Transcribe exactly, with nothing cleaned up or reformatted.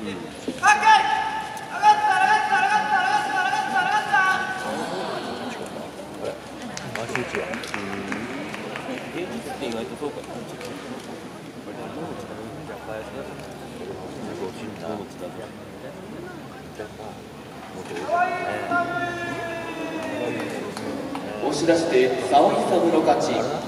足打ちは。芸術って意外とそうかな。 押し出して沢井勇の勝ち。